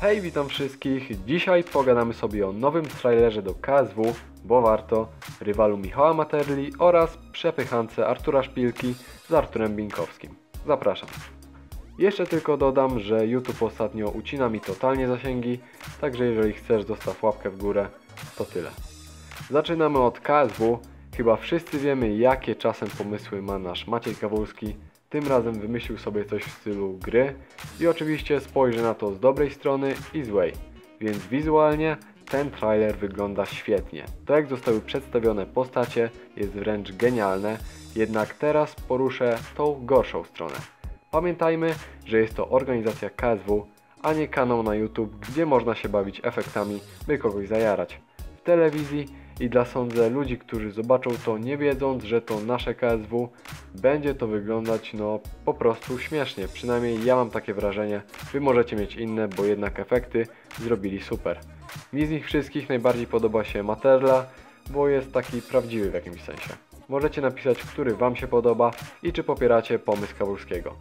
Hej, witam wszystkich. Dzisiaj pogadamy sobie o nowym trailerze do KSW, bo warto, rywalu Michała Materli oraz przepychance Artura Szpilki z Arturem Binkowskim. Zapraszam. Jeszcze tylko dodam, że YouTube ostatnio ucina mi totalnie zasięgi, także jeżeli chcesz, zostaw łapkę w górę. To tyle. Zaczynamy od KSW. Chyba wszyscy wiemy, jakie czasem pomysły ma nasz Maciej Kawulski. Tym razem wymyślił sobie coś w stylu gry i oczywiście spojrzę na to z dobrej strony i złej. Więc wizualnie ten trailer wygląda świetnie. To, jak zostały przedstawione postacie, jest wręcz genialne, jednak teraz poruszę tą gorszą stronę. Pamiętajmy, że jest to organizacja KSW, a nie kanał na YouTube, gdzie można się bawić efektami, by kogoś zajarać. W telewizji i dla sądzę ludzi, którzy zobaczą to nie wiedząc, że to nasze KSW, będzie to wyglądać po prostu śmiesznie. Przynajmniej ja mam takie wrażenie, wy możecie mieć inne, bo jednak efekty zrobili super. Mi z nich wszystkich najbardziej podoba się Materla, bo jest taki prawdziwy w jakimś sensie. Możecie napisać, który wam się podoba i czy popieracie pomysł Kawulskiego.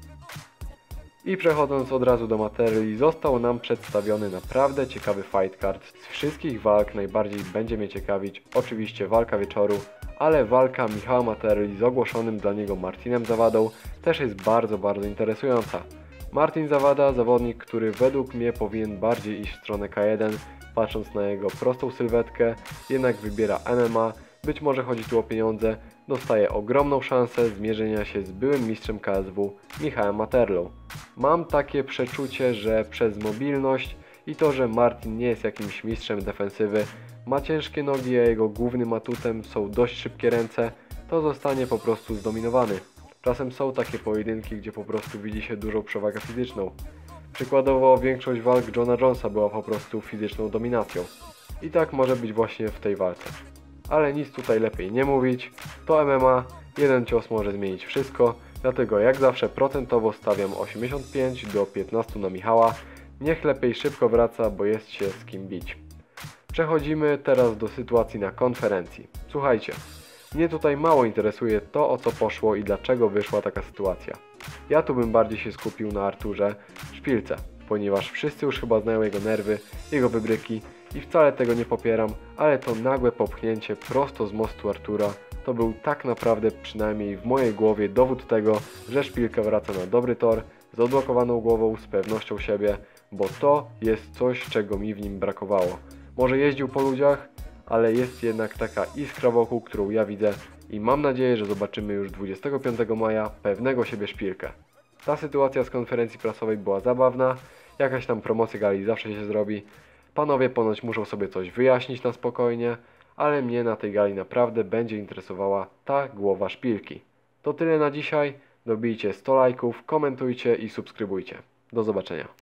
I przechodząc od razu do Materli, został nam przedstawiony naprawdę ciekawy fight card. Z wszystkich walk najbardziej będzie mnie ciekawić oczywiście walka wieczoru, ale walka Michała Materli z ogłoszonym dla niego Martinem Zawadą też jest bardzo interesująca. Martin Zawada, zawodnik, który według mnie powinien bardziej iść w stronę K1, patrząc na jego prostą sylwetkę, jednak wybiera MMA, być może chodzi tu o pieniądze, dostaje ogromną szansę zmierzenia się z byłym mistrzem KSW Michałem Materlą. Mam takie przeczucie, że przez mobilność i to, że Martin nie jest jakimś mistrzem defensywy, ma ciężkie nogi, a jego głównym atutem są dość szybkie ręce, to zostanie po prostu zdominowany. Czasem są takie pojedynki, gdzie po prostu widzi się dużą przewagę fizyczną. Przykładowo większość walk Johna Jonesa była po prostu fizyczną dominacją. I tak może być właśnie w tej walce. Ale nic tutaj lepiej nie mówić, to MMA, jeden cios może zmienić wszystko, dlatego jak zawsze procentowo stawiam 85 do 15 na Michała, niech lepiej szybko wraca, bo jest się z kim bić. Przechodzimy teraz do sytuacji na konferencji. Słuchajcie, mnie tutaj mało interesuje to, o co poszło i dlaczego wyszła taka sytuacja. Ja tu bym bardziej się skupił na Arturze Szpilce, ponieważ wszyscy już chyba znają jego nerwy, jego wybryki i wcale tego nie popieram, ale to nagłe popchnięcie prosto z mostu Artura to był tak naprawdę, przynajmniej w mojej głowie, dowód tego, że Szpilka wraca na dobry tor, z odblokowaną głową, z pewnością siebie, bo to jest coś, czego mi w nim brakowało. Może jeździł po ludziach, ale jest jednak taka iskra wokół, którą ja widzę i mam nadzieję, że zobaczymy już 25 maja pewnego siebie Szpilkę. Ta sytuacja z konferencji prasowej była zabawna, jakaś tam promocja gali zawsze się zrobi. Panowie ponoć muszą sobie coś wyjaśnić na spokojnie, ale mnie na tej gali naprawdę będzie interesowała ta głowa Szpilki. To tyle na dzisiaj, dobijcie 100 lajków, komentujcie i subskrybujcie. Do zobaczenia.